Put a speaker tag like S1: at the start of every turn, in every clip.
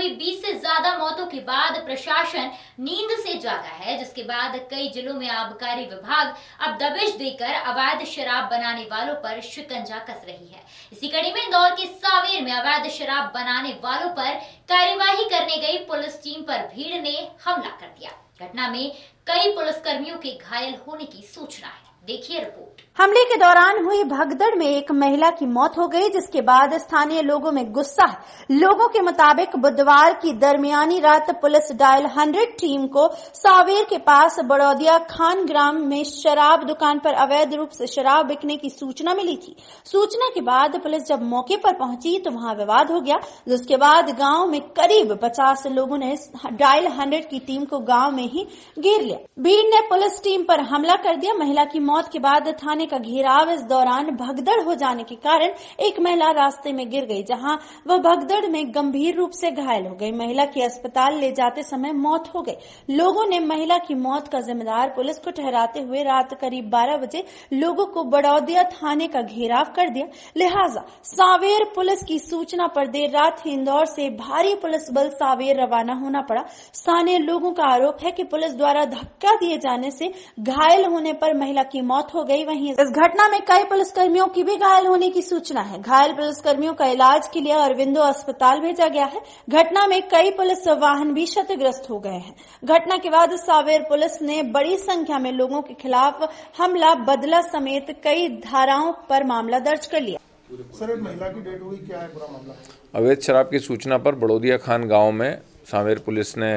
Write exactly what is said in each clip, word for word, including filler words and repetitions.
S1: हुई बीस से ज्यादा मौतों के बाद प्रशासन नींद से जागा है, जिसके बाद कई जिलों में आबकारी विभाग अब दबिश देकर अवैध शराब बनाने वालों पर शिकंजा कस रही है। इसी कड़ी में इंदौर के सांवेर में अवैध शराब बनाने वालों पर कार्यवाही करने गई पुलिस टीम पर भीड़ ने हमला कर दिया। घटना में कई पुलिसकर्मियों के घायल होने की सूचना है। देखिए रिपोर्ट।
S2: हमले के दौरान हुई भगदड़ में एक महिला की मौत हो गई, जिसके बाद स्थानीय लोगों में गुस्सा है। लोगों के मुताबिक बुधवार की दरमियानी रात पुलिस डायल हंड्रेड टीम को सांवेर के पास बड़ौदिया खान ग्राम में शराब दुकान पर अवैध रूप से शराब बिकने की सूचना मिली थी। सूचना के बाद पुलिस जब मौके पर पहुंची तो वहां विवाद हो गया, जिसके बाद गांव में करीब पचास लोगों ने डायल हंड्रेड की टीम को गांव में ही घेर लिया। भीड़ ने पुलिस टीम पर हमला कर दिया। महिला की मौत के बाद थाने का घेराव। इस दौरान भगदड़ हो जाने के कारण एक महिला रास्ते में गिर गई, जहां वह भगदड़ में गंभीर रूप से घायल हो गई। महिला की अस्पताल ले जाते समय मौत हो गई। लोगों ने महिला की मौत का जिम्मेदार पुलिस को ठहराते हुए रात करीब बारह बजे लोगों को बड़ौदिया थाने का घेराव कर दिया। लिहाजा सांवेर पुलिस की सूचना पर देर रात ही इंदौर से भारी पुलिस बल सांवेर रवाना होना पड़ा। स्थानीय लोगों का आरोप है कि पुलिस द्वारा धक्का दिए जाने से घायल होने पर महिला की मौत हो गई। वहीं इस घटना में कई पुलिसकर्मियों की भी घायल होने की सूचना है। घायल पुलिसकर्मियों का इलाज के लिए अरविंदो अस्पताल भेजा गया है। घटना में कई पुलिस वाहन भी क्षतिग्रस्त हो गए हैं। घटना के बाद सांवेर पुलिस ने बड़ी संख्या में लोगों के खिलाफ हमला, बदला समेत कई धाराओं पर मामला दर्ज कर लिया।
S3: सर, एक महिला की डेथ हुई, क्या है पूरा मामला?
S4: अवैध शराब की सूचना पर बड़ौदिया खान गांव में सांवेर पुलिस ने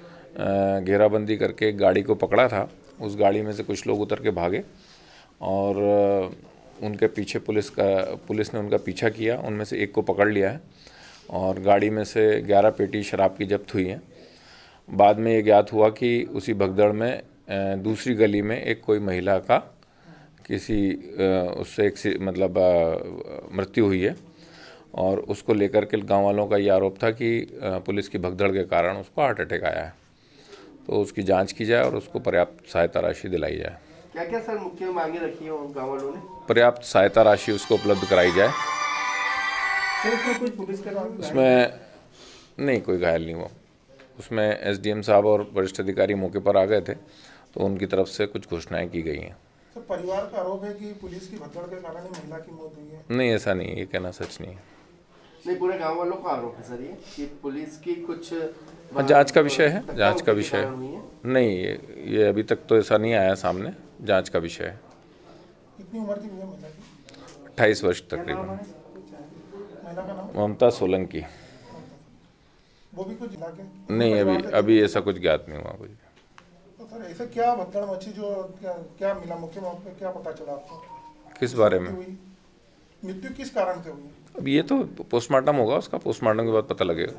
S4: घेराबंदी करके एक गाड़ी को पकड़ा था। उस गाड़ी में से कुछ लोग उतर के भागे और उनके पीछे पुलिस का पुलिस ने उनका पीछा किया। उनमें से एक को पकड़ लिया है और गाड़ी में से ग्यारह पेटी शराब की जब्त हुई है। बाद में ये ज्ञात हुआ कि उसी भगदड़ में दूसरी गली में एक कोई महिला का किसी उससे एक मतलब मृत्यु हुई है और उसको लेकर के गाँव वालों का ये आरोप था कि पुलिस की भगदड़ के कारण उसको हार्ट अटैक आया है। तो उसकी जांच की जाए और उसको पर्याप्त सहायता राशि दिलाई जाए।
S5: क्या क्या सर मुख्य मांगे रखी है गाँव वालों ने?
S4: पर्याप्त सहायता राशि उसको उपलब्ध कराई जाए।
S3: सर, कोई पुलिस के
S4: उसमें नहीं कोई घायल नहीं हुआ। उसमें एसडीएम साहब और वरिष्ठ अधिकारी मौके पर आ गए थे, तो उनकी तरफ से कुछ घोषणाएं की गई हैं।
S3: सर, परिवार का आरोप है कि पुलिस की भगदड़ के कारण महिला की मौत हुई है।
S4: नहीं, ऐसा नहीं है, ये कहना सच नहीं है।
S5: नहीं, पूरे गांव वालों का आरोप है सर ये कि पुलिस की कुछ
S4: जांच का विषय है। जांच का विषय है। नहीं, ये ये अभी तक तो ऐसा नहीं आया सामने। जांच का विषय है।
S3: कितनी उम्र थी महिला की?
S4: अट्ठाईस वर्ष तकरीबन।
S3: महिला का नाम?
S4: ममता सोलंकी।
S3: वो भी कुछ इलाके?
S4: नहीं, अभी अभी ऐसा कुछ ज्ञात नहीं हुआ कुछ।
S3: तो सर, ऐसा क्या भगदड़ मची जो क्या, क्या मिला मुख्य मौके पे, क्या पता चला आपको?
S4: किस बारे में?
S3: मृत्यु किस कारण से हुई?
S4: अब ये तो पोस्टमार्टम होगा, उसका पोस्टमार्टम के बाद पता लगेगा।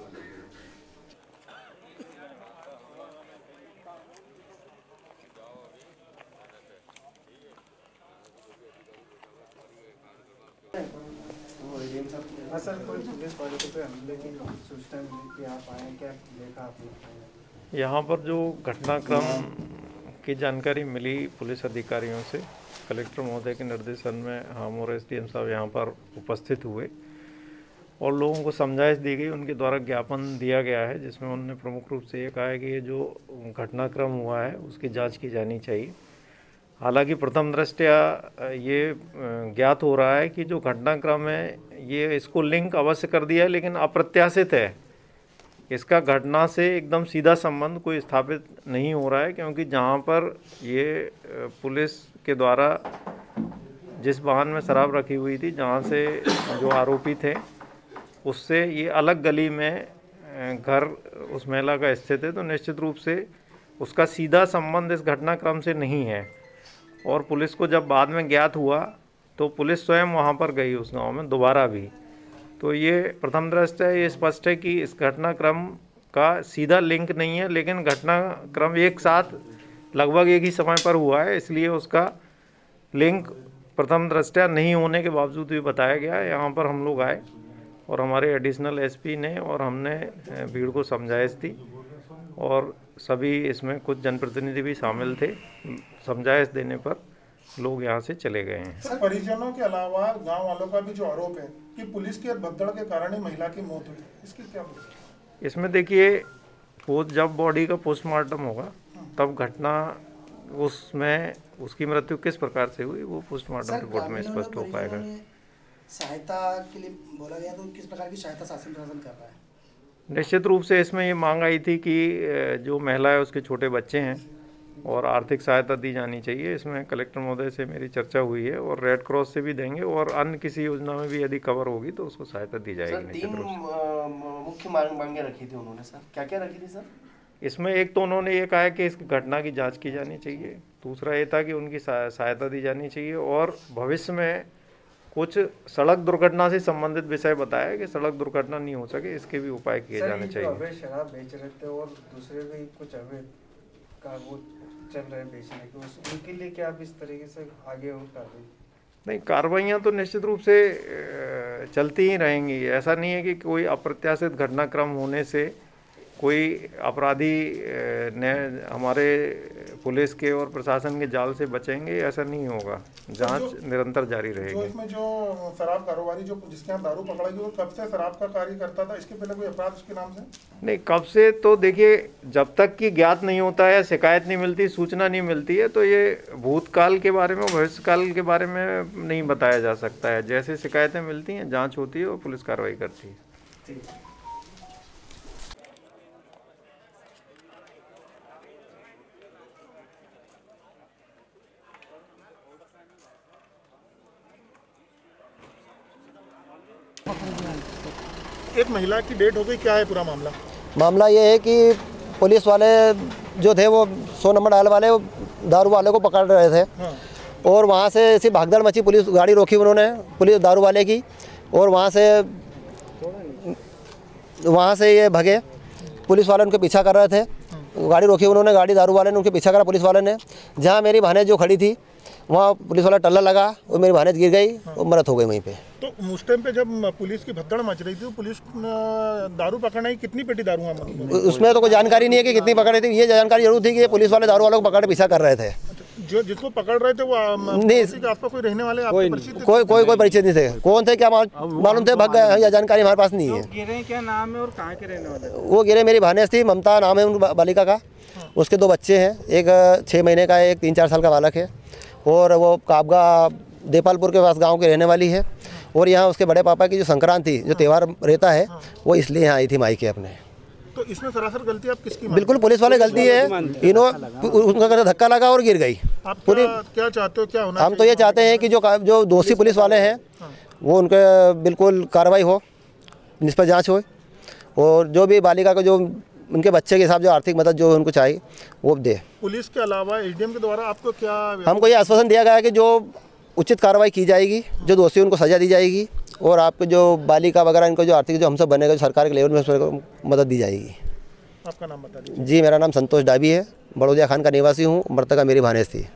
S3: सर, कोई पुलिस वाले को हमले की सूचना मिली कि आप आए, क्या देखा आपने?
S6: यहाँ पर जो घटनाक्रम की जानकारी मिली पुलिस अधिकारियों से, कलेक्टर महोदय के निर्देशन में हम और एसडीएम साहब यहाँ पर उपस्थित हुए और लोगों को समझाइश दी गई। उनके द्वारा ज्ञापन दिया गया है, जिसमें उन्होंने प्रमुख रूप से ये कहा है कि ये जो घटनाक्रम हुआ है उसकी जांच की जानी चाहिए। हालांकि प्रथम दृष्टया ये ज्ञात हो रहा है कि जो घटनाक्रम है ये इसको लिंक अवश्य कर दिया है, लेकिन अप्रत्याशित है। इसका घटना से एकदम सीधा संबंध कोई स्थापित नहीं हो रहा है, क्योंकि जहाँ पर ये पुलिस के द्वारा जिस वाहन में शराब रखी हुई थी, जहाँ से जो आरोपी थे, उससे ये अलग गली में घर उस महिला का स्थित है, तो निश्चित रूप से उसका सीधा संबंध इस घटनाक्रम से नहीं है। और पुलिस को जब बाद में ज्ञात हुआ तो पुलिस स्वयं वहाँ पर गई उस गाँव में दोबारा भी। तो ये प्रथम दृष्टया ये स्पष्ट है कि इस घटनाक्रम का सीधा लिंक नहीं है, लेकिन घटनाक्रम एक साथ लगभग एक ही समय पर हुआ है, इसलिए उसका लिंक प्रथम दृष्टया नहीं होने के बावजूद भी बताया गया। यहाँ पर हम लोग आए और हमारे एडिशनल एसपी ने और हमने भीड़ को समझाइश दी और सभी इसमें कुछ जनप्रतिनिधि भी शामिल थे। समझाइश देने पर लोग यहाँ से चले गए हैं।
S3: सर, परिजनों के अलावा गांव वालों का भी जो आरोप है कि पुलिस के भगदड़ के कारण ही महिला की मौत हुई, इसकी क्या?
S6: इसमें देखिए, वो जब बॉडी का पोस्टमार्टम होगा तब घटना उसमें उसकी मृत्यु किस प्रकार से हुई वो पोस्टमार्टम रिपोर्ट में स्पष्ट हो पाएगा।
S7: सहायता के लिए बोला गया, तो किस प्रकार की सहायता शासन प्रशासन कर रहा है?
S6: निश्चित रूप से इसमें ये मांग आई थी कि जो महिला है उसके छोटे बच्चे हैं और आर्थिक सहायता दी जानी चाहिए। इसमें कलेक्टर महोदय से मेरी चर्चा हुई है और रेड क्रॉस से भी देंगे और अन्य किसी योजना में भी यदि कवर होगी तो उसको सहायता दी जाएगी। निश्चित रूप से
S5: मुख्य मांगें रखी थी उन्होंने सर, क्या क्या रखी थी सर?
S6: इसमें एक तो उन्होंने ये कहा है कि इस घटना की जांच की जानी चाहिए, दूसरा ये था कि उनकी सहायता दी जानी चाहिए और भविष्य में कुछ सड़क दुर्घटना से संबंधित विषय बताया कि सड़क दुर्घटना नहीं हो सके इसके भी उपाय किए जाने चाहिए।
S3: अवैध शराब बेच रहे थे और दूसरे भी कुछ अवैध का वो चल रहे बेचने के, उनके लिए क्या आप इस तरीके से आगे और कार्रवाई?
S6: नहीं, कार्रवाइयाँ तो निश्चित रूप से चलती ही रहेंगी। ऐसा नहीं है कि कोई अप्रत्याशित घटनाक्रम होने से कोई अपराधी ने हमारे पुलिस के और प्रशासन के जाल से बचेंगे, ऐसा नहीं होगा। जांच निरंतर जारी रहेगी।
S8: जो इसमें जो शराब कारोबारी जो जिसके यहाँ दारू पकड़ा गया वो कब से शराब का कार्य करता था? इसके पहले कोई अपराध उसके नाम से?
S6: नहीं, कब से तो देखिए, जब तक कि ज्ञात नहीं होता है, शिकायत नहीं मिलती, सूचना नहीं मिलती है, तो ये भूतकाल के बारे में, भविष्यकाल के बारे में नहीं बताया जा सकता है। जैसे शिकायतें मिलती हैं, जाँच होती है और पुलिस कार्रवाई करती है।
S8: एक महिला की डेथ हो गई, क्या है पूरा मामला?
S9: मामला ये है कि पुलिस वाले जो थे वो सौ नंबर डाल वाले दारू वाले को पकड़ रहे थे। हाँ। और वहाँ से ऐसी भागदड़ मची, पुलिस गाड़ी रोकी उन्होंने, पुलिस दारू वाले की, और वहाँ से वहाँ से ये भगे। पुलिस वाले उनके पीछा कर रहे थे, गाड़ी रोकी उन्होंने, गाड़ी दारू वाले ने उनके पीछा करा पुलिस वाले ने। जहाँ मेरी भानेज जो खड़ी थी वहाँ पुलिस वाला टल्ला लगा और मेरी भानेज गिर गई और मरत हो गई वहीं पे।
S8: तो उस टाइम पे जब पुलिस की भगदड़ मच रही थी तो पुलिस दारू पकड़ने की कितनी पेटी दारू?
S9: उसमें तो कोई जानकारी नहीं है कि कितनी पकड़ रही थी। ये जानकारी जरूर थी कि ये पुलिस वाले दारू वालों को पकड़ पीछा कर रहे थे।
S8: जो जिसको पकड़ रहे थे वो
S9: नहीं,
S8: आपको कोई रहने वाले
S9: कोई कोई कोई कोई परिचित नहीं थे। कौन थे क्या मालूम थे, भग गए, या जानकारी हमारे पास नहीं है।
S3: गिरे क्या नाम है और कहाँ के रहने वाले?
S9: वो गिरे मेरी भानेज थी, ममता नाम है उन बालिका का। उसके दो बच्चे हैं, एक छः महीने का है, एक तीन चार साल का बालक है। और वो काबगा देपालपुर के पास गांव के रहने वाली है। और यहाँ उसके बड़े पापा की जो संक्रांति जो त्यौहार रहता है वो इसलिए यहाँ आई थी मायके अपने।
S8: तो इसमें सरासर गलती आप किसकी?
S9: बिल्कुल पुलिस वाले गलती है, इन्होंने उनका धक्का लगा और गिर गई।
S8: आप पूरी क्या चाहते हो, क्या होना?
S9: हम तो ये चाहते हैं कि जो जो दोषी पुलिस वाले हैं वो उनके बिल्कुल कार्रवाई हो, निष्पक्ष जाँच हो, और जो भी बालिका को जो उनके बच्चे के हिसाब जो आर्थिक मदद जो उनको चाहिए वो दे।
S8: पुलिस के अलावा एसडीएम के द्वारा आपको क्या?
S9: हमको ये आश्वासन दिया गया है कि जो उचित कार्रवाई की जाएगी, जो दोषी उनको सजा दी जाएगी, और आपको जो बालिका वगैरह इनको जो आर्थिक जो हमसे बनेगा, जो सरकार के लेवल में उसमें मदद दी जाएगी।
S8: आपका नाम बता दीजिए।
S9: जी, मेरा नाम संतोष डाबी है, बड़ौदिया खान का निवासी हूँ। मृतका मेरी भानेज थी।